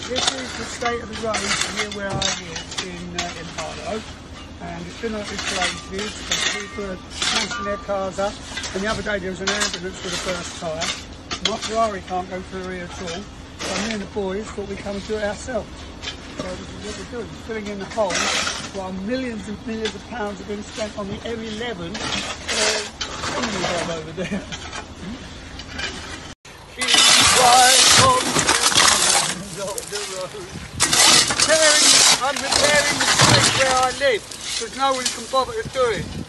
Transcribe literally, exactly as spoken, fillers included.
This is the state of the road here where I live in, uh, in Harlow, and it's been like this for ages. People are smashing their cars up, and the other day there was an ambulance with a burst tyre. My Ferrari can't go through here at all, so me and the boys thought we'd come and do it ourselves. So this is what we're doing, filling in the holes while millions and millions of pounds have been spent on the M eleven uh, over there. I'm repairing the street where I live, because no one can bother to do it.